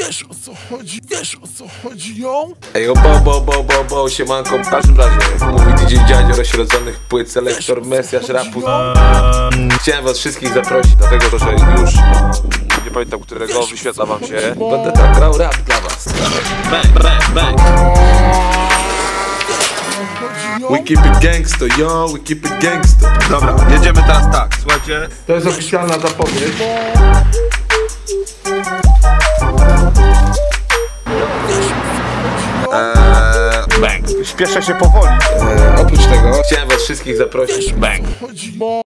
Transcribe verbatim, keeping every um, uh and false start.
Wiesz o co chodzi, wiesz o co chodzi, ją? Ej, o bo, bo, bo, bo, bo, siemanko. W każdym razie mówi D J Dziadzio, rozśrodzonych płyt, selektor, mesjasz rapu. Chciałem was wszystkich zaprosić, dlatego że już nie pamiętam, którego wyświetla wam się. Będę tam grał rap dla was. Bang, bang, bang. We keep it gangsta, yo, we keep it gangsta. Dobra, jedziemy teraz tak, słuchajcie. To jest oficjalna zapowiedź. Eee, bang. Śpieszę się powoli. Eee, oprócz tego chciałem was wszystkich zaprosić. Bang.